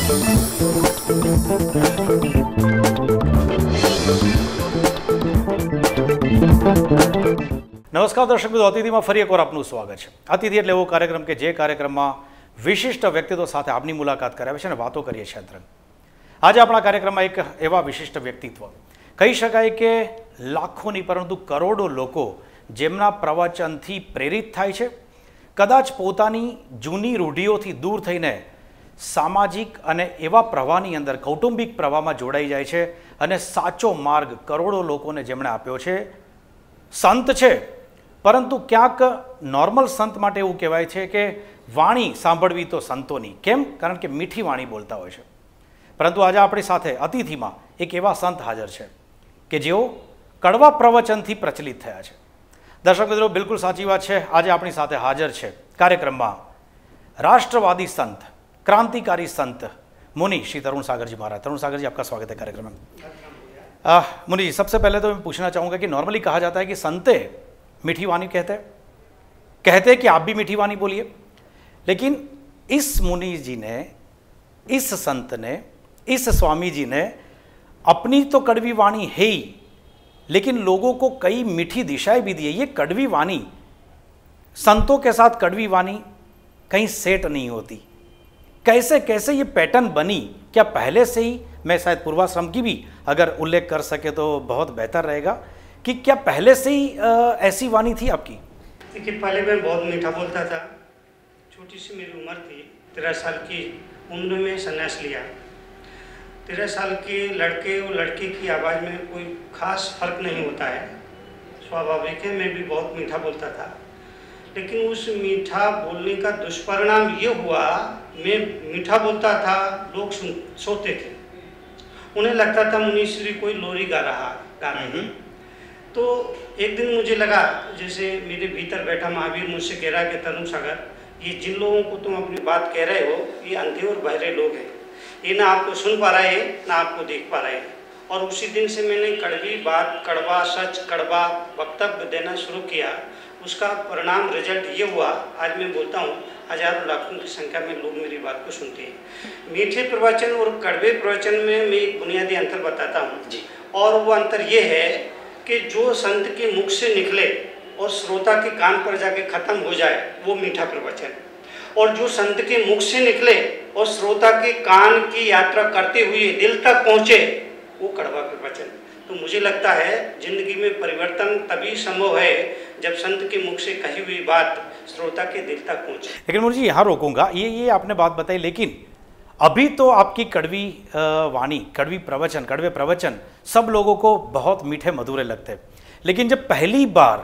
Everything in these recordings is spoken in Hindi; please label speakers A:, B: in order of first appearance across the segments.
A: નમસ્કાર દર્શક મિત્રો, અતિથિમાં ફરી એકવાર આપનું સ્વાગત છે. અતિથિ એટલે એવો કાર્યક્રમ કે જે કાર્યક્રમમાં વિશિષ્ટ વ્યક્તિત્વ સાથે આપની મુલાકાત કરાવે છે અને વાતો કરીએ છીએ અંતરંગ. આજે આપણા કાર્યક્રમમાં એક એવા વિશિષ્ટ વ્યક્તિત્વ કહી શકાય કે લાખોની પરંતુ કરોડો લોકો જેમના પ્રવચનથી પ્રેરિત થાય છે, કદાચ પોતાની જૂની રૂઢિઓથી દૂર થઈને સામાજિક અને એવા પ્રવાહની અંદર કૌટુંબિક પ્રવાહમાં જોડાઈ જાય છે અને સાચો માર્ગ કરોડો લોકોને જેમણે આપ્યો છે. સંત છે, પરંતુ ક્યાંક નોર્મલ સંત માટે એવું કહેવાય છે કે વાણી સાંભળવી તો સંતોની. કેમ? કારણ કે મીઠી વાણી બોલતા હોય છે. પરંતુ આજે આપણી સાથે અતિથિમાં એક એવા સંત હાજર છે કે જેઓ કડવા પ્રવચનથી પ્રચલિત થયા છે. દર્શક મિત્રો, બિલકુલ સાચી વાત છે. આજે આપણી સાથે હાજર છે કાર્યક્રમમાં राष्ट्रवादी संत, क्रांतिकारी संत मुनि श्री तरुण सागर जी महाराज. तरुण सागर जी, आपका स्वागत है कार्यक्रम में. मुनि जी, सबसे पहले तो मैं पूछना चाहूँगा कि नॉर्मली कहा जाता है कि संते मीठी वाणी कहते हैं कि आप भी मीठी वाणी बोलिए, लेकिन इस मुनि जी ने, इस संत ने, इस स्वामी जी ने अपनी तो कड़वी वाणी है ही, लेकिन लोगों को कई मीठी दिशाएं भी दी है. ये कड़वी वाणी, संतों के साथ कड़वी वाणी कहीं सेट नहीं होती. कैसे कैसे ये पैटर्न बनी? क्या पहले से ही, मैं शायद पूर्वाश्रम की भी अगर उल्लेख कर सके तो बहुत बेहतर रहेगा, कि क्या पहले से ही ऐसी वाणी थी आपकी?
B: देखिए, पहले मैं बहुत मीठा बोलता था. छोटी सी मेरी उम्र थी, 13 साल की उम्र में संन्यास लिया. 13 साल के लड़के और लड़की की आवाज़ में कोई खास फर्क नहीं होता है, स्वाभाविक है. मैं भी बहुत मीठा बोलता था, लेकिन उस मीठा बोलने का दुष्परिणाम ये हुआ, मैं मीठा बोलता था, लोग सोते थे, उन्हें लगता था मुनीश्वरी कोई लोरी गा रहे हैं. तो एक दिन मुझे लगा जैसे मेरे भीतर बैठा महावीर मुझसे कह रहा है कि तरुण सागर, ये जिन लोगों को तुम अपनी बात कह रहे हो, ये अंधे और बहरे लोग हैं. ये ना आपको सुन पा रहे हैं, ना आपको देख पा रहे हैं. और उसी दिन से मैंने कड़वी बात, कड़वा सच, कड़वा वक्तव्य देना शुरू किया. उसका परिणाम, रिजल्ट ये हुआ, आज मैं बोलता हूँ, हजारों लाखों की संख्या में लोग मेरी बात को सुनते हैं. मीठे प्रवचन और कड़वे प्रवचन में मैं एक बुनियादी अंतर बताता हूँ, और वो अंतर ये है कि जो संत के मुख से निकले और श्रोता के कान पर जाके खत्म हो जाए, वो मीठा प्रवचन. और जो संत के मुख से निकले और श्रोता के कान की यात्रा करते हुए दिल तक पहुँचे, वो कड़वा प्रवचन. तो मुझे लगता है जिंदगी में परिवर्तन तभी संभव है जब संत के मुख से कही हुई बात श्रोता के दिल तक पहुंचे.
A: लेकिन मुझे यहाँ रोकूंगा, ये आपने बात बताई, लेकिन अभी तो आपकी कड़वी वाणी, कड़वी प्रवचन, कड़वे प्रवचन सब लोगों को बहुत मीठे मधुरे लगते हैं. लेकिन जब पहली बार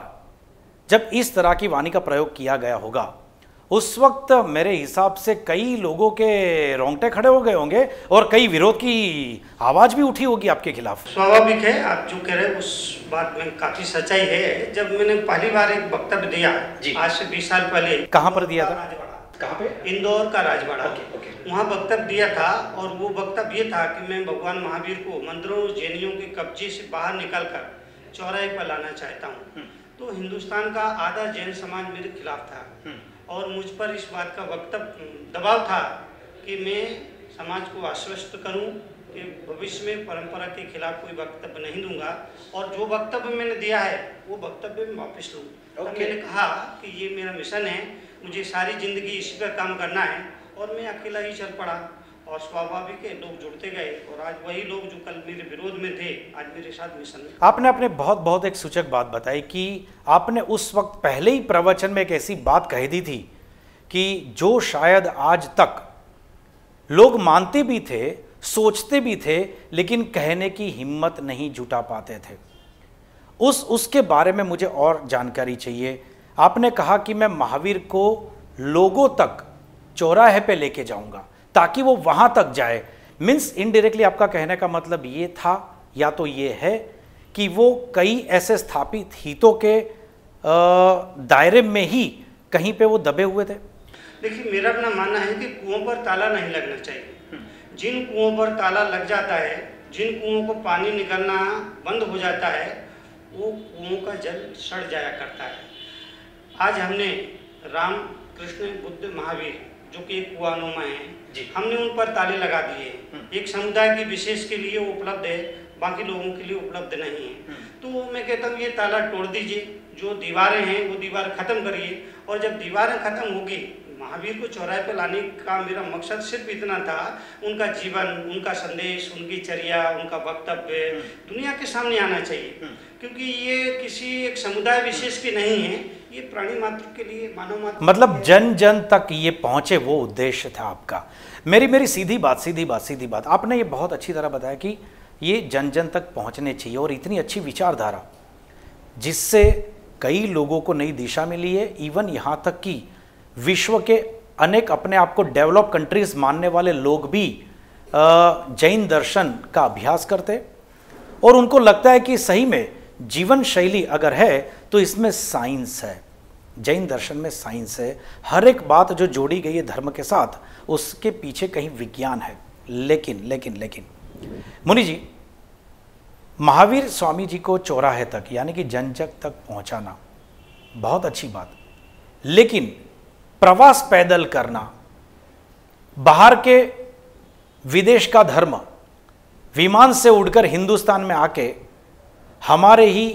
A: जब इस तरह की वाणी का प्रयोग किया गया होगा, उस वक्त मेरे हिसाब से कई लोगों के रोंगटे खड़े हो गए होंगे और कई विरोध की आवाज़ भी उठी होगी आपके खिलाफ.
B: स्वाभाविक है, आप जो कह रहे हैं उस बात में काफ़ी सच्चाई है. जब मैंने पहली बार एक वक्तव्य दिया, आज से 20 साल पहले.
A: कहाँ पर दिया था?
B: कहाँ पे? इंदौर का राजवाड़ा. वहाँ वक्तव्य दिया था, और वो वक्तव्य ये था कि मैं भगवान महावीर को मंदिरों, जैनियों के कब्जे से बाहर निकल कर चौराहे पर लाना चाहता हूँ. तो हिंदुस्तान का आधा जैन समाज मेरे खिलाफ था, और मुझ पर इस बात का वक्तव्य दबाव था कि मैं समाज को आश्वस्त करूं कि भविष्य में परंपरा के खिलाफ कोई वक्तव्य नहीं दूंगा. और जो वक्तव्य मैंने दिया है वो वक्तव्य मैं वापस लूँ. मैंने कहा कि ये मेरा मिशन है, मुझे सारी ज़िंदगी इसी पर काम करना है, और मैं अकेला ही चल पड़ा. और स्वाभाविक है, लोग जुड़ते गए, और आज वही लोग जो कल मेरे विरोध में थे, आज मेरे साथ मिशन में.
A: आपने अपने बहुत एक सूचक बात बताई कि आपने उस वक्त पहले ही प्रवचन में एक ऐसी बात कह दी थी कि जो शायद आज तक लोग मानते भी थे, सोचते भी थे, लेकिन कहने की हिम्मत नहीं जुटा पाते थे. उसके बारे में मुझे और जानकारी चाहिए. आपने कहा कि मैं महावीर को लोगों तक चौराहे पे लेके जाऊंगा ताकि वो वहां तक जाए. मीन्स इनडायरेक्टली आपका कहने का मतलब ये था, या तो ये है कि वो कई ऐसे स्थापित हितों के दायरे में ही कहीं पे वो दबे हुए थे.
B: देखिए, मेरा अपना मानना है कि कुओं पर ताला नहीं लगना चाहिए. जिन कुओं पर ताला लग जाता है, जिन कुओं को पानी निकलना बंद हो जाता है, वो कुओं का जल सड़ जाया करता है. आज हमने राम, कृष्ण, बुद्ध, महावीर जो कि एक कुआनुमा है,
A: जी।
B: हमने उन पर ताले लगा दिए। एक समुदाय की विशेष के लिए उपलब्ध है, बाकी लोगों के लिए उपलब्ध नहीं है। तो मैं कहता हूँ ये ताला तोड़ दीजिए, जो दीवारें हैं वो दीवार खत्म करिए। और जब दीवारें खत्म होगी, महावीर को चौराहे पर लाने का मेरा मकसद सिर्फ इतना था, उनका जीवन, उनका संदेश, उनकी चर्या, उनका वक्तव्य दुनिया के सामने आना चाहिए। क्योंकि ये किसी एक समुदाय विशेष की नहीं है, ये प्राणी मात्र के लिए, मानव मात्र,
A: मतलब जन जन तक ये पहुंचे, वो उद्देश्य था आपका। मेरी सीधी बात आपने ये बहुत अच्छी तरह बताया कि ये जन जन तक पहुंचने चाहिए, और इतनी अच्छी विचारधारा जिससे कई लोगों को नई दिशा मिली है। इवन यहाँ तक कि विश्व के अनेक अपने आप को डेवलप कंट्रीज मानने वाले लोग भी जैन दर्शन का अभ्यास करते, और उनको लगता है कि सही में जीवन शैली अगर है तो इसमें साइंस है, जैन दर्शन में साइंस है। हर एक बात जो जोड़ी गई है धर्म के साथ, उसके पीछे कहीं विज्ञान है। लेकिन मुनि जी, महावीर स्वामी जी को चौराहे तक यानी कि जन जन तक पहुंचाना बहुत अच्छी बात, लेकिन प्रवास पैदल करना, बाहर के विदेश का धर्म विमान से उड़कर हिंदुस्तान में आके हमारे ही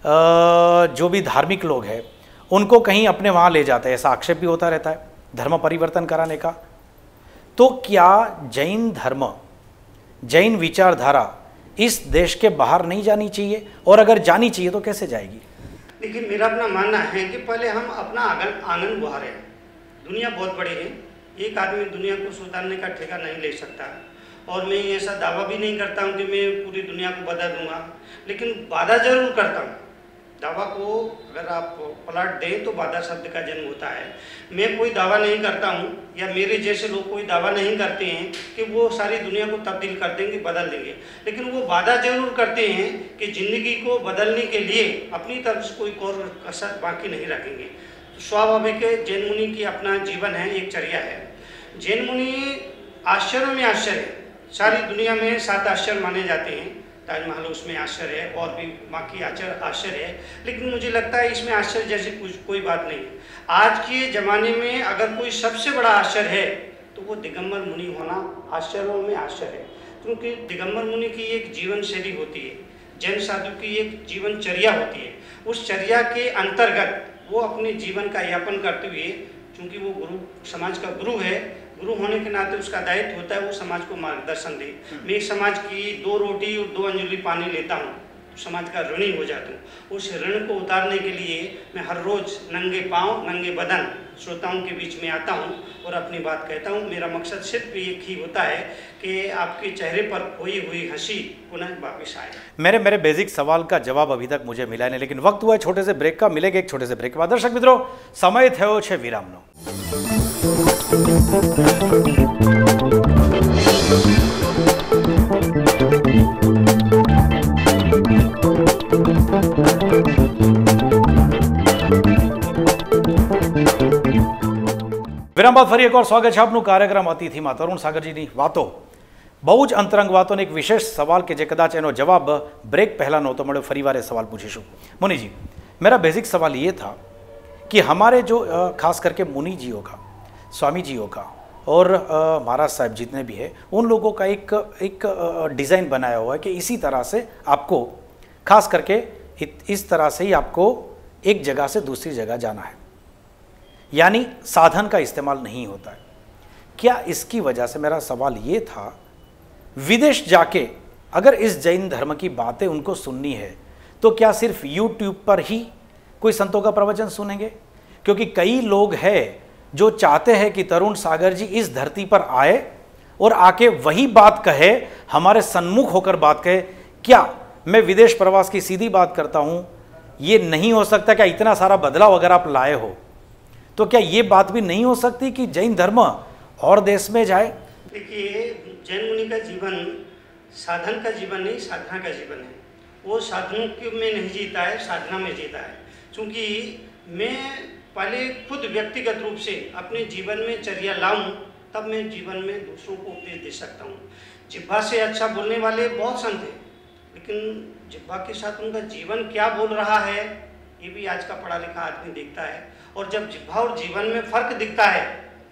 A: जो भी धार्मिक लोग हैं उनको कहीं अपने वहाँ ले जाते हैं, ऐसा आक्षेप भी होता रहता है धर्म परिवर्तन कराने का। तो क्या जैन धर्म, जैन विचारधारा इस देश के बाहर नहीं जानी चाहिए, और अगर जानी चाहिए तो कैसे जाएगी?
B: देखिए, मेरा अपना मानना है कि पहले हम अपना आंगन बुहारें। दुनिया बहुत बड़ी है, एक आदमी दुनिया को सुधारने का ठेका नहीं ले सकता, और मैं ऐसा दावा भी नहीं करता हूँ कि मैं पूरी दुनिया को बदल दूंगा, लेकिन वादा जरूर करता हूँ। दावा को अगर आप पलट दें तो बाधा शब्द का जन्म होता है। मैं कोई दावा नहीं करता हूँ, या मेरे जैसे लोग कोई दावा नहीं करते हैं कि वो सारी दुनिया को तब्दील कर देंगे, बदल देंगे, लेकिन वो वादा जरूर करते हैं कि ज़िंदगी को बदलने के लिए अपनी तरफ से कोई और कसर बाकी नहीं रखेंगे। तो स्वाभाविक है, जैन मुनि की अपना जीवन है, एक चर्या है। जैन मुनि आश्चर्यों में आश्चर्य, सारी दुनिया में 7 आश्चर्य माने जाते हैं। ताजमहल उसमें आश्चर्य है, और भी बाकी आश्चर्य है, लेकिन मुझे लगता है इसमें आश्चर्य जैसी कोई बात नहीं है। आज के ज़माने में अगर कोई सबसे बड़ा आश्चर्य है तो वो दिगंबर मुनि होना आश्चर्यों में आश्चर्य है। क्योंकि दिगंबर मुनि की एक जीवन शैली होती है, जैन साधु की एक जीवनचर्या होती है। उस चर्या के अंतर्गत वो अपने जीवन का यापन करते हुए, चूँकि वो गुरु, समाज का गुरु है, गुरु होने के नाते उसका दायित्व होता है वो समाज को मार्गदर्शन दे। मैं एक समाज की 2 रोटी और 2 अंजलि पानी लेता हूँ, समाज का ऋणी हो जाता हूँ। उस ऋण को उतारने के लिए मैं हर रोज नंगे पाँव, नंगे बदन श्रोताओं के बीच में आता हूँ और अपनी बात कहता हूँ। मेरा मकसद सिर्फ एक ही होता है कि आपके चेहरे पर खोई हुई हंसी पुनः वापस आए।
A: मेरे बेसिक सवाल का जवाब अभी तक मुझे मिला नहीं, लेकिन वक्त हुआ है छोटे से ब्रेक का। मिलेगा एक छोटे से ब्रेक के बाद। दर्शक मित्रों, समय थयो छे विरामनो। વિરામ બાદ ફરી એકવાર સ્વાગત છે આપનું કાર્યક્રમ અતિથિમાં તરુણ સાગરજીની વાતો। બહુ જ અંતરંગ વાતોને એક વિશેષ સવાલ કે જે કદાચ એનો જવાબ બ્રેક પહેલાં નહોતો મળ્યો, ફરીવાર એ સવાલ પૂછીશું। मुनि जी, मेरा बेसिक सवाल ये था कि हमारे जो खास करके मुनि जियों का, स्वामी जियों का और महाराज साहब जितने भी हैं, उन लोगों का एक डिज़ाइन बनाया हुआ है कि इसी तरह से आपको, खास करके इस तरह से ही आपको एक जगह से दूसरी जगह जाना है, यानी साधन का इस्तेमाल नहीं होता है। क्या इसकी वजह से, मेरा सवाल ये था, विदेश जाके अगर इस जैन धर्म की बातें उनको सुननी है तो क्या सिर्फ YouTube पर ही कोई संतों का प्रवचन सुनेंगे? क्योंकि कई लोग हैं जो चाहते हैं कि तरुण सागर जी इस धरती पर आए और आके वही बात कहे, हमारे सन्मुख होकर बात कहे। क्या मैं विदेश प्रवास की सीधी बात करता हूँ, ये नहीं हो सकता? क्या इतना सारा बदलाव अगर आप लाए हो तो क्या ये बात भी नहीं हो सकती कि जैन धर्म और देश में जाए?
B: देखिए, जैन मुनि का जीवन साधन का जीवन नहीं, साधना का जीवन है। वो साधनों में नहीं जीता है, साधना में जीता है। क्योंकि मैं पहले खुद व्यक्तिगत रूप से अपने जीवन में चर्या लाऊं, तब मैं जीवन में दूसरों को उपदेश दे सकता हूँ। जिह्वा से अच्छा बोलने वाले बहुत संत हैं, लेकिन जिह्वा के साथ उनका जीवन क्या बोल रहा है ये भी आज का पढ़ा लिखा आदमी देखता है। और जब जिह्वा और जीवन में फर्क दिखता है तो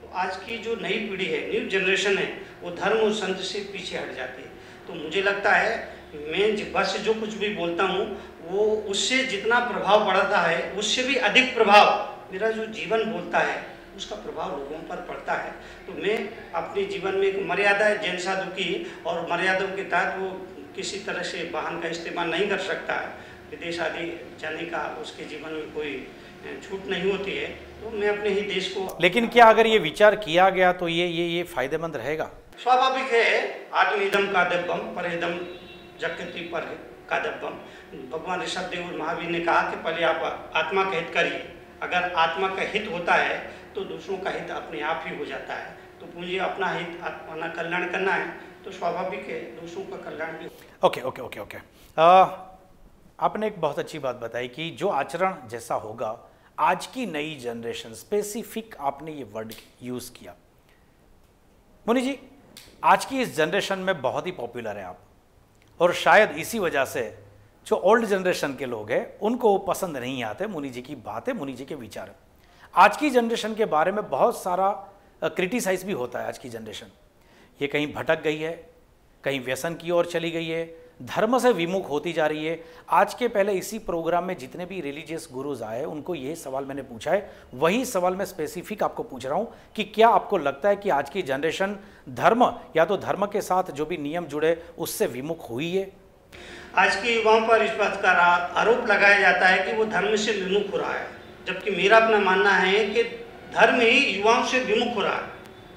B: तो आज की जो नई पीढ़ी है, न्यू जनरेशन है, वो धर्म और संत से पीछे हट जाती है। तो मुझे लगता है मैं बस जो कुछ भी बोलता हूँ वो उससे जितना प्रभाव पड़ता है उससे भी अधिक प्रभाव मेरा जो जीवन बोलता है उसका प्रभाव लोगों पर पड़ता है। तो मैं अपने जीवन में एक मर्यादा है जैन साधु की, और मर्यादाओं के तहत वो किसी तरह से वाहन का इस्तेमाल नहीं कर सकता है, विदेश आदि जाने का उसके जीवन में कोई छूट नहीं होती है। तो मैं अपने ही देश को,
A: लेकिन क्या अगर ये विचार किया गया तो ये फायदेमंद रहेगा?
B: स्वाभाविक है। आत्मइदम कादव्यम परेदम जगति पर कादव्यम। भगवान ऋषभ देव और महावीर ने कहा कि पहले आप आत्मा का हित करिए। अगर आत्मा का हित होता है तो दूसरों का हित अपने आप ही हो जाता है। तो मुझे अपना हित, अपना कल्याण करना है तो स्वाभाविक है दूसरों का कल्याण भी।
A: ओके। आपने एक बहुत अच्छी बात बताई कि जो आचरण जैसा होगा, आज की नई जनरेशन, स्पेसिफिक आपने ये वर्ड यूज़ किया। मुनि जी, आज की इस जनरेशन में बहुत ही पॉपुलर है आप, और शायद इसी वजह से जो ओल्ड जनरेशन के लोग हैं उनको पसंद नहीं आते मुनि जी की बातें, मुनि जी के विचार। आज की जनरेशन के बारे में बहुत सारा क्रिटिसाइज भी होता है। आज की जनरेशन ये कहीं भटक गई है, कहीं व्यसन की ओर चली गई है, धर्म से विमुख होती जा रही है। आज के पहले इसी प्रोग्राम में जितने भी रिलीजियस गुरुज आए उनको यही सवाल मैंने पूछा है, वही सवाल मैं स्पेसिफिक आपको पूछ रहा हूँ कि क्या आपको लगता है कि आज की जनरेशन धर्म या तो धर्म के साथ जो भी नियम जुड़े उससे विमुख हुई है?
B: आज के युवाओं पर इस बात का आरोप लगाया जाता है कि वो धर्म से विमुख हो रहा है, जबकि मेरा अपना मानना है कि धर्म ही युवाओं से विमुख हो रहा है।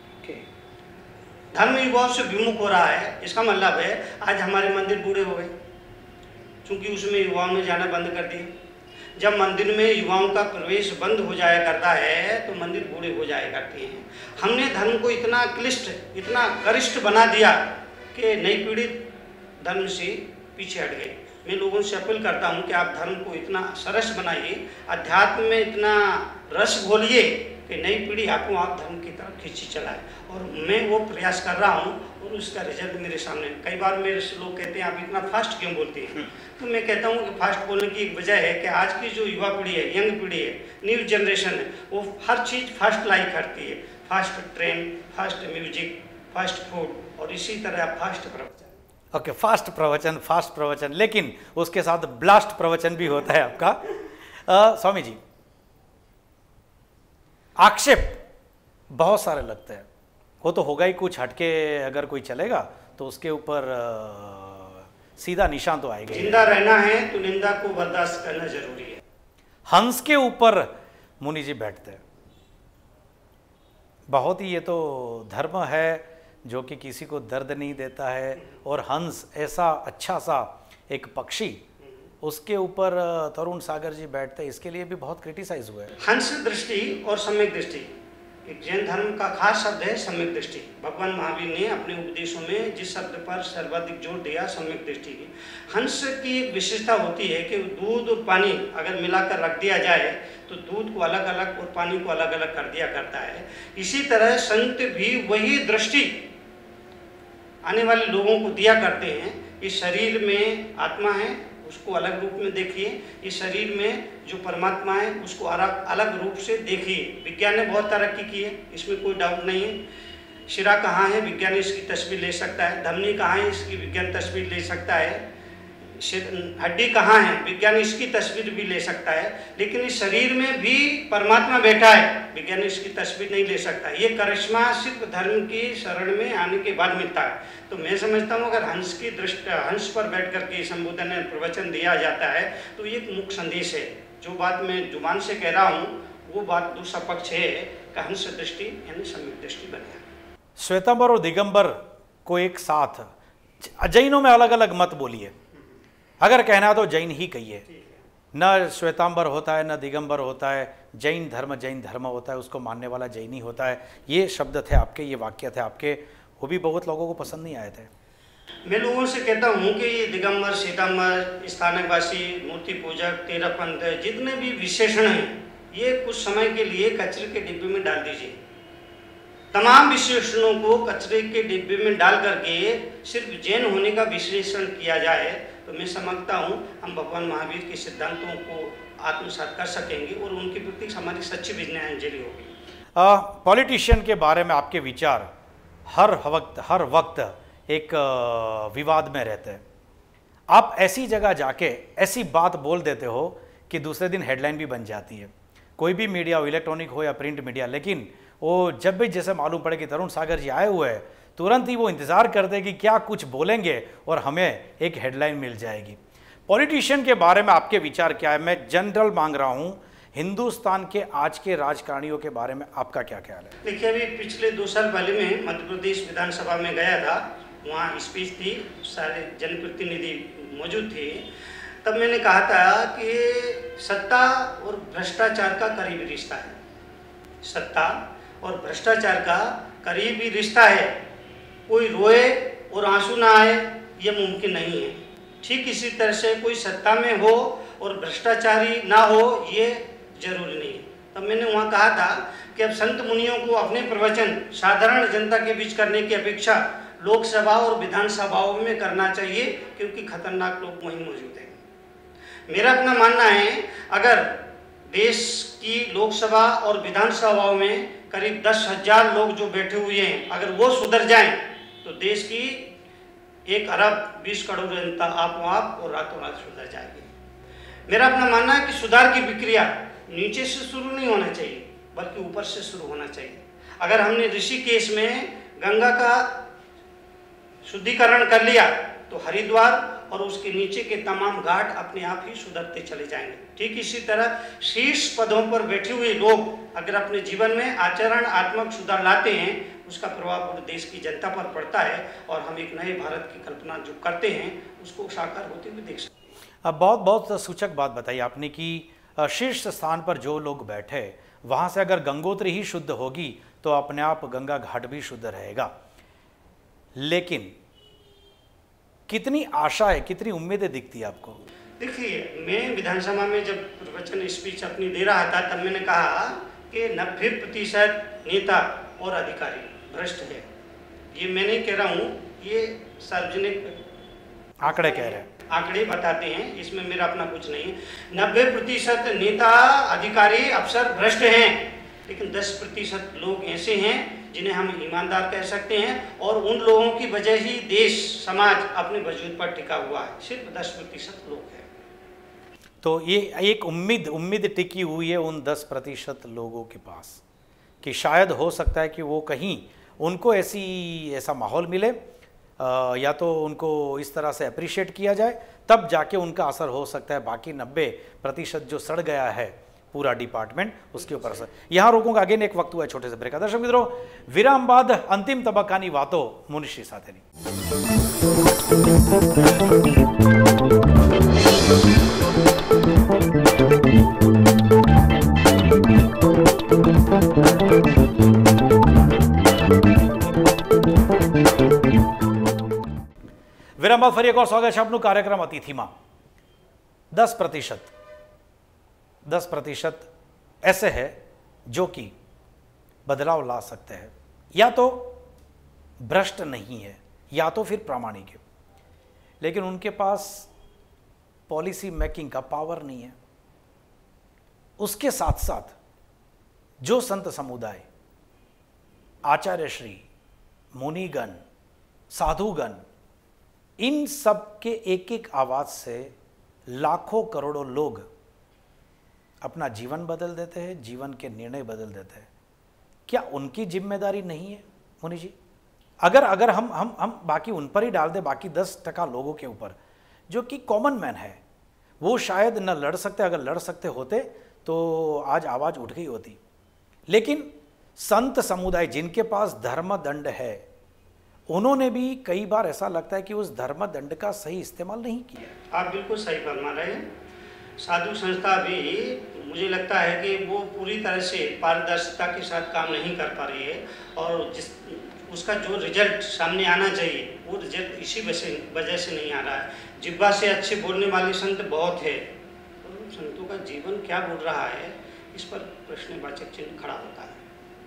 B: धर्म युवाओं से विमुख हो रहा है, इसका मतलब है आज हमारे मंदिर बूढ़े हो गए क्योंकि उसमें युवाओं ने जाना बंद कर दिए। जब मंदिर में युवाओं का प्रवेश बंद हो जाया करता है तो मंदिर बूढ़े हो जाया करते हैं। हमने धर्म को इतना क्लिष्ट, इतना गरिष्ठ बना दिया कि नई पीढ़ी धर्म से पीछे हट गई। मैं लोगों से अपील करता हूं कि आप धर्म को इतना सरस बनाइए, अध्यात्म में इतना रस घोलिए कि नई पीढ़ी आपको आप धर्म की तरफ खींची चलाए। और मैं वो प्रयास कर रहा हूँ और उसका रिजल्ट मेरे सामने। कई बार मेरे से लोग कहते हैं आप इतना फास्ट क्यों बोलते हैं, तो मैं कहता हूँ कि फास्ट बोलने की एक वजह है कि आज की जो युवा पीढ़ी है, यंग पीढ़ी है, न्यू जनरेशन है, वो हर चीज़ फास्ट लाइक करती है। Fast train, fast music, fast food और इसी तरह फास्ट प्रवचन।
A: ओके, फास्ट प्रवचन, लेकिन उसके साथ ब्लास्ट प्रवचन भी होता है आपका। स्वामी जी, आक्षेप बहुत सारे लगते हैं, वो तो होगा ही, कुछ हटके अगर कोई चलेगा तो उसके ऊपर सीधा निशान तो आएगा।
B: जिंदा रहना है तो निंदा को बर्दाश्त करना जरूरी है।
A: हंस के ऊपर मुनि जी बैठते हैं, बहुत ही ये तो धर्म है जो कि किसी को दर्द नहीं देता है, और हंस ऐसा अच्छा सा एक पक्षी, उसके ऊपर तरुण सागर जी बैठते हैं, इसके लिए भी बहुत क्रिटिसाइज हुआ है।
B: हंस दृष्टि और सम्यक दृष्टि, एक जैन धर्म का खास शब्द है सम्यक दृष्टि। भगवान महावीर ने अपने उपदेशों में जिस शब्द पर सर्वाधिक जोर दिया, सम्यक दृष्टि की। हंस की एक विशेषता होती है कि दूध और पानी अगर मिलाकर रख दिया जाए तो दूध को अलग अलग और पानी को अलग अलग कर दिया करता है। इसी तरह संत भी वही दृष्टि आने वाले लोगों को दिया करते हैं। इस शरीर में आत्मा है, उसको अलग रूप में देखिए। इस शरीर में जो परमात्मा है उसको अलग रूप से देखिए। विज्ञान ने बहुत तरक्की की है, इसमें कोई डाउट नहीं है। शिरा कहाँ है, विज्ञान इसकी तस्वीर ले सकता है। धमनी कहाँ है, इसकी विज्ञान तस्वीर ले सकता है। हड्डी कहाँ है, विज्ञान इसकी तस्वीर भी ले सकता है। लेकिन इस शरीर में भी परमात्मा बैठा है, विज्ञान इसकी तस्वीर नहीं ले सकता। ये करिश्मा सिर्फ धर्म की शरण में आने के बाद मिलता है। तो मैं समझता हूँ अगर हंस की दृष्टि, हंस पर बैठ करके संबोधन प्रवचन दिया जाता है तो ये एक मुख्य संदेश है। जो बात मैं जुबान से कह रहा हूँ वो बात दूसरा पक्ष है कि हंस दृष्टि यानी सम्यक दृष्टि बने।
A: श्वेतांबर और दिगंबर को एक साथ, जैनों में अलग अलग मत बोलिए, अगर कहना तो जैन ही कहिए, न श्वेतांबर होता है न दिगंबर होता है, जैन धर्म होता है, उसको मानने वाला जैन ही होता है। ये शब्द थे आपके, ये वाक्य थे आपके, वो भी बहुत लोगों को पसंद नहीं आए थे।
B: मैं लोगों से कहता हूँ कि ये दिगंबर, श्वेतांबर, स्थानकवासी, मूर्ति पूजक, तेरहपंथ, जितने भी विशेषण हैं ये कुछ समय के लिए कचरे के डिब्बे में डाल दीजिए। तमाम विशेषणों को कचरे के डिब्बे में डाल करके सिर्फ जैन होने का विश्लेषण किया जाए तो मैं समझता हूँ हम भगवान महावीर के सिद्धांतों को आत्मसात कर सकेंगे और उनके प्रति हमारी सच्ची विनयाञ्जलि होगी।
A: पॉलिटिशियन के बारे में आपके विचार हर वक्त एक विवाद में रहते हैं। आप ऐसी जगह जाके ऐसी बात बोल देते हो कि दूसरे दिन हेडलाइन भी बन जाती है, कोई भी मीडिया हो, इलेक्ट्रॉनिक हो या प्रिंट मीडिया। लेकिन वो जब भी जैसे मालूम पड़े कि तरुण सागर जी आए हुए हैं, तुरंत ही वो इंतज़ार करते हैं कि क्या कुछ बोलेंगे और हमें एक हेडलाइन मिल जाएगी। पॉलिटिशियन के बारे में आपके विचार क्या है? मैं जनरल मांग रहा हूँ, हिंदुस्तान के आज के राजकारणियों के बारे में आपका क्या ख्याल है?
B: देखिए, अभी पिछले 2 साल पहले मैं मध्य प्रदेश विधानसभा में गया था, वहाँ स्पीच थी, सारे जनप्रतिनिधि मौजूद थे। तब मैंने कहा था कि सत्ता और भ्रष्टाचार का करीबी रिश्ता है, सत्ता और भ्रष्टाचार का करीबी रिश्ता है। कोई रोए और आंसू ना आए ये मुमकिन नहीं है। ठीक इसी तरह से कोई सत्ता में हो और भ्रष्टाचारी ना हो ये जरूरी नहीं है। तब मैंने वहाँ कहा था कि अब संत मुनियों को अपने प्रवचन साधारण जनता के बीच करने की अपेक्षा लोकसभा और विधानसभाओं में करना चाहिए, क्योंकि खतरनाक लोग वहीं मौजूद हैं। मेरा अपना मानना है, अगर देश की लोकसभा और विधानसभाओं में करीब 10,000 लोग जो बैठे हुए हैं, अगर वो सुधर जाएं तो देश की 1 अरब 20 करोड़ जनता आप और रातों रात सुधर जाएगी। मेरा अपना मानना है कि सुधार की प्रक्रिया नीचे से शुरू नहीं होना चाहिए, बल्कि ऊपर से शुरू होना चाहिए। अगर हमने ऋषिकेश में गंगा का शुद्धिकरण कर लिया तो हरिद्वार और उसके नीचे के तमाम घाट अपने आप ही सुधरते चले जाएंगे। ठीक इसी तरह शीर्ष पदों पर बैठे हुए लोग अगर अपने जीवन में आचरणात्मक सुधार लाते हैं, उसका प्रभाव पूरे देश की जनता पर पड़ता है और हम एक नए भारत की कल्पना जो करते हैं उसको साकार होते हुए देख सकते हैं।
A: अब बहुत सूचक बात बताई आपने कि शीर्ष स्थान पर जो लोग बैठे, वहाँ से अगर गंगोत्री ही शुद्ध होगी तो अपने आप गंगा घाट भी शुद्ध रहेगा। लेकिन कितनी आशा है, कितनी उम्मीदें दिखती है आपको?
B: देखिए, मैं विधानसभा में जब प्रवचन स्पीच अपनी दे रहा था तब मैंने कहा कि 90% नेता और अधिकारी भ्रष्ट है। ये मैं नहीं कह रहा हूँ, ये सार्वजनिक
A: आंकड़े कह रहे हैं,
B: आंकड़े बताते हैं, इसमें मेरा अपना कुछ नहीं है। 90% नेता अधिकारी अफसर भ्रष्ट हैं, लेकिन 10% लोग ऐसे हैं जिन्हें हम ईमानदार कह सकते हैं, और उन लोगों की वजह ही देश समाज अपने वजूद पर टिका हुआ है। सिर्फ 10% लोग हैं।
A: तो ये एक उम्मीद टिकी हुई है उन 10% लोगों के पास कि शायद हो सकता है कि वो कहीं उनको ऐसा माहौल मिले, या तो उनको इस तरह से अप्रिशिएट किया जाए, तब जाके उनका असर हो सकता है। बाकी 90% जो सड़ गया है पूरा डिपार्टमेंट, उसके ऊपर असर। यहाँ रोकूंगा, अगेन एक वक्त हुआ है छोटे से ब्रेक। दर्शक मित्रों, विराम बाद अंतिम तबक्कानी वातो मुनिश्री સાથેની। વિરામ બાદ ફરી એકવાર સ્વાગત છે આપનું કાર્યક્રમ અતિથિમાં। 10% ऐसे है जो कि बदलाव ला सकते हैं, या तो भ्रष्ट नहीं है या तो फिर प्रामाणिक है, लेकिन उनके पास पॉलिसी मेकिंग का पावर नहीं है। उसके साथ साथ जो संत समुदाय, आचार्यश्री, मुनिगण, साधुगण, इन सब के एक आवाज से लाखों करोड़ों लोग अपना जीवन बदल देते हैं, जीवन के निर्णय बदल देते हैं। क्या उनकी जिम्मेदारी नहीं है मुनि जी? अगर हम बाकी उन पर ही डाल दें, बाकी 10% लोगों के ऊपर जो कि कॉमन मैन है, वो शायद न लड़ सकते। अगर लड़ सकते होते तो आज आवाज उठ गई होती। लेकिन संत समुदाय जिनके पास धर्म दंड है, उन्होंने भी कई बार ऐसा लगता है कि उस धर्म दंड का सही इस्तेमाल नहीं किया।
B: आप बिल्कुल सही फरमा रहे हैं। साधु संस्था भी मुझे लगता है कि वो पूरी तरह से पारदर्शिता के साथ काम नहीं कर पा रही है, और उसका जो रिजल्ट सामने आना चाहिए वो रिजल्ट इसी वजह से नहीं आ रहा है। जिब्बा से अच्छे बोलने वाले संत बहुत है, तो संतों का जीवन क्या बोल रहा है, इस पर प्रश्नवाचक चिन्ह खड़ा होता है।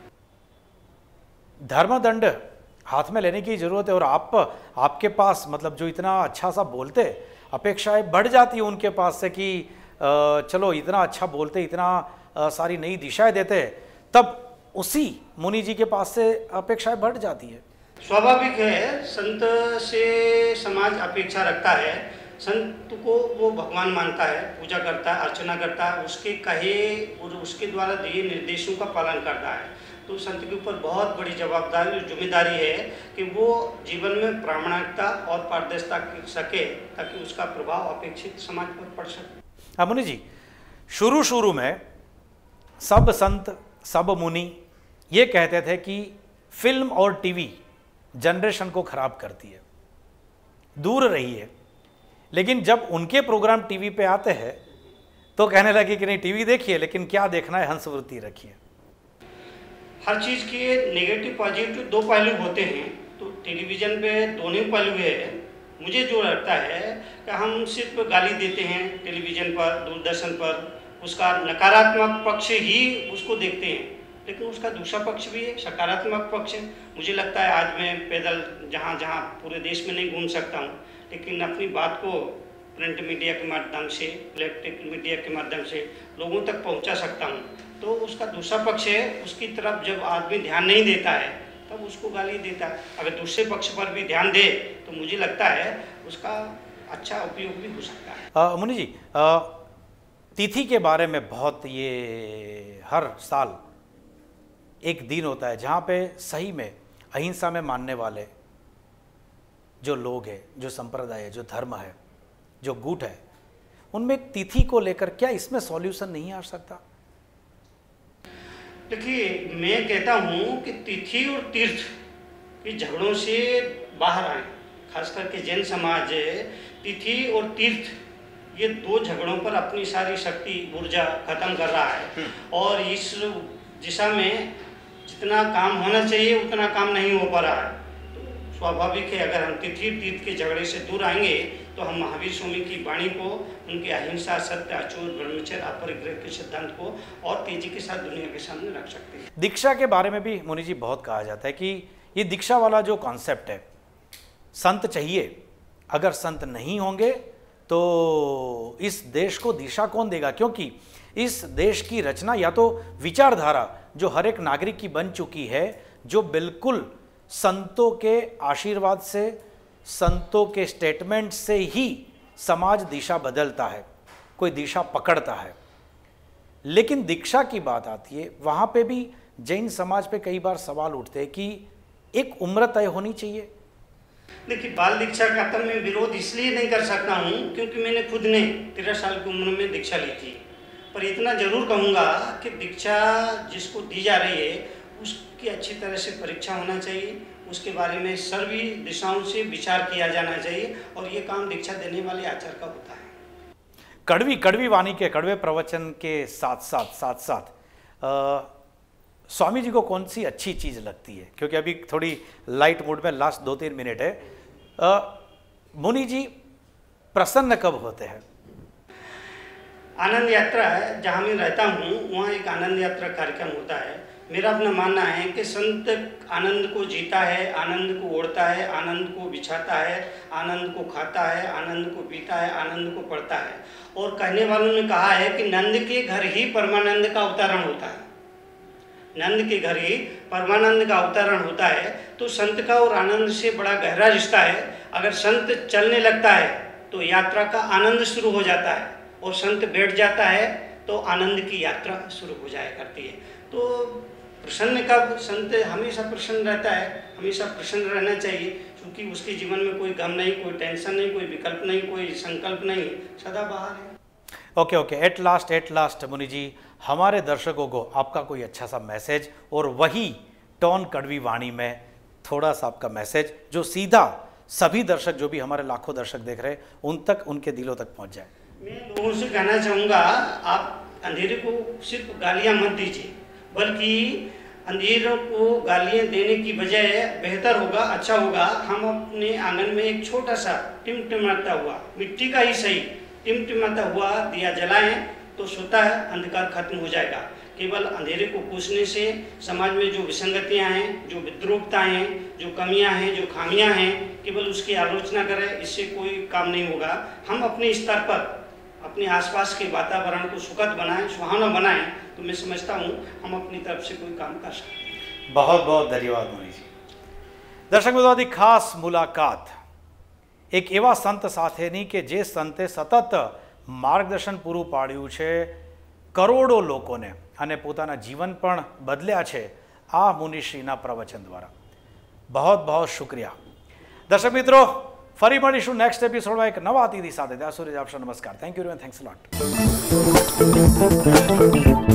A: धर्मदंड हाथ में लेने की जरूरत है, और आपके पास मतलब जो इतना अच्छा सा बोलते, अपेक्षाएं बढ़ जाती है उनके पास से कि चलो इतना अच्छा बोलते, इतना सारी नई दिशाएं देते, तब उसी मुनि जी के पास से अपेक्षाएं बढ़ जाती है।
B: स्वाभाविक है, संत से समाज अपेक्षा रखता है। संत को वो भगवान मानता है, पूजा करता है, अर्चना करता है, उसके कहे और उसके द्वारा दिए निर्देशों का पालन करता है। तो संत के ऊपर बहुत बड़ी जवाबदारी और जिम्मेदारी है कि वो जीवन में प्रामाणिकता और पारदर्शिता कर सके, ताकि उसका प्रभाव अपेक्षित समाज पर पड़ सके।
A: मुनि जी, शुरू में सब संत सब मुनि ये कहते थे कि फिल्म और टीवी जनरेशन को खराब करती है, दूर रहिए। लेकिन जब उनके प्रोग्राम टीवी पे आते हैं तो कहने लगे कि नहीं, टीवी देखिए लेकिन क्या देखना है, हंसवृत्ति रखिए।
B: हर चीज़ के नेगेटिव पॉजिटिव दो पहलू होते हैं, तो टेलीविज़न पे दोनों पहलू है। मुझे जो लगता है कि हम सिर्फ गाली देते हैं टेलीविज़न पर, दूरदर्शन पर, उसका नकारात्मक पक्ष ही उसको देखते हैं, लेकिन उसका दूसरा पक्ष भी है, सकारात्मक पक्ष है। मुझे लगता है आज मैं पैदल जहाँ जहाँ पूरे देश में नहीं घूम सकता हूँ, लेकिन अपनी बात को प्रिंट मीडिया के माध्यम से, इलेक्ट्रिक मीडिया के माध्यम से लोगों तक पहुँचा सकता हूँ। तो उसका दूसरा पक्ष है, उसकी तरफ जब आदमी ध्यान नहीं देता है तब उसको गाली देता है। अगर दूसरे पक्ष पर भी ध्यान दे तो मुझे लगता है उसका अच्छा उपयोग भी हो सकता है।
A: मुनि जी, तिथि के बारे में बहुत, ये हर साल एक दिन होता है जहाँ पे सही में अहिंसा में मानने वाले जो लोग हैं, जो संप्रदाय है, जो धर्म है, जो गुट है, उनमें एक तिथि को लेकर क्या इसमें सॉल्यूशन नहीं आ सकता?
B: देखिए, मैं कहता हूँ कि तिथि और तीर्थ के झगड़ों से बाहर आए। खास करके जैन समाज तिथि और तीर्थ ये दो झगड़ों पर अपनी सारी शक्ति ऊर्जा खत्म कर रहा है, और इस दिशा में जितना काम होना चाहिए उतना काम नहीं हो पा रहा है। तो स्वाभाविक है, अगर हम तिथि तीर्थ के झगड़े से दूर आएंगे तो हम महावीर स्वामी की वाणी को, उनके अहिंसा, सत्य, अचूर, ब्रह्मचर्य, अपरिग्रह के सिद्धांत को और तेजी के साथ दुनिया के सामने रख सकते हैं।
A: दीक्षा के बारे में भी मुनि जी बहुत कहा जाता है कि ये दीक्षा वाला जो कॉन्सेप्ट है, संत चाहिए, अगर संत नहीं होंगे तो इस देश को दिशा कौन देगा? क्योंकि इस देश की रचना या तो विचारधारा जो हर एक नागरिक की बन चुकी है, जो बिल्कुल संतों के आशीर्वाद से, संतों के स्टेटमेंट से ही समाज दिशा बदलता है, कोई दिशा पकड़ता है। लेकिन दीक्षा की बात आती है, वहाँ पे भी जैन समाज पे कई बार सवाल उठते हैं कि एक उम्र तय होनी चाहिए।
B: देखिए, बाल दीक्षा का तो मैं विरोध इसलिए नहीं कर सकता हूँ क्योंकि मैंने खुद ने 13 साल की उम्र में दीक्षा ली थी। पर इतना जरूर कहूँगा कि दीक्षा जिसको दी जा रही है उसकी अच्छी तरह से परीक्षा होना चाहिए, उसके बारे में सभी दिशाओं से विचार किया जाना चाहिए, और ये काम दीक्षा देने वाले आचार्य का होता है।
A: कड़वी वाणी के कड़वे प्रवचन के साथ साथ स्वामी जी को कौन सी अच्छी चीज़ लगती है? क्योंकि अभी थोड़ी लाइट मूड में लास्ट 2-3 मिनट है। मुनि जी प्रसन्न कब होते हैं?
B: आनंद यात्रा है, जहाँ मैं रहता हूँ वहाँ एक आनंद यात्रा कार्यक्रम होता है। मेरा अपना मानना है कि संत आनंद को जीता है, आनंद को ओढ़ता है, आनंद को बिछाता है, आनंद को खाता है, आनंद को पीता है, आनंद को पढ़ता है। और कहने वालों ने कहा है कि नंद के घर ही परमानंद का अवतरण होता है। नंद के घर ही परमानंद का अवतरण होता है। तो संत का और आनंद से बड़ा गहरा रिश्ता है। अगर संत चलने लगता है तो यात्रा का आनंद शुरू हो जाता है, और संत बैठ जाता है तो आनंद की यात्रा शुरू हो जाया करती है। तो प्रसन्न कब? संत हमेशा प्रसन्न रहता है, हमेशा प्रसन्न रहना चाहिए, क्योंकि उसके जीवन में कोई गम नहीं, कोई टेंशन नहीं, कोई विकल्प नहीं, कोई संकल्प नहीं, सदा बाहर है।
A: ओके, एट लास्ट मुनि जी, हमारे दर्शकों को आपका कोई अच्छा सा मैसेज, और वही टोन कड़वी वाणी में थोड़ा सा आपका मैसेज जो सीधा सभी दर्शक, जो भी हमारे लाखों दर्शक देख रहे हैं, उन तक, उनके दिलों तक पहुंच जाए।
B: मैं लोगों से कहना चाहूँगा, आप अंधेरे को सिर्फ गालियाँ मत दीजिए, बल्कि अंधेरों को गालियाँ देने की बजाय बेहतर होगा, अच्छा होगा, हम अपने आंगन में एक छोटा सा टिमटिमाता हुआ, मिट्टी का ही सही, टिमटिमाता हुआ दिया जलाएं तो स्वतः अंधकार खत्म हो जाएगा। केवल अंधेरे को पूछने से समाज में जो विसंगतियां हैं, जो विद्रूपताएं हैं, जो कमियां हैं, जो खामियां हैं, केवल उसकी आलोचना करें, इससे कोई काम नहीं होगा। हम अपने स्तर पर अपने आसपास के वातावरण को सुखद बनाएं, सुहावना बनाएं, तो मैं समझता हूँ हम अपनी तरफ से कोई काम कर सकते हैं।
A: बहुत बहुत धन्यवाद मुनि जी। દર્શક મિત્રો, આથી ખાસ મુલાકાત એક એવા સંત સાથેની કે જે સંતે સતત માર્ગદર્શન પૂરું પાડ્યું છે કરોડો લોકોને અને પોતાના જીવન પણ બદલ્યા છે આ મુનિશ્રીના પ્રવચન દ્વારા. બહુ બહુ શુક્રિયા. દર્શક મિત્રો, ફરી મળીશું નેક્સ્ટ એપિસોડમાં એક નવા અતિથિ સાથે. ત્યાં સુધી આપશો નમસ્કાર. Thank you and thanks a lot.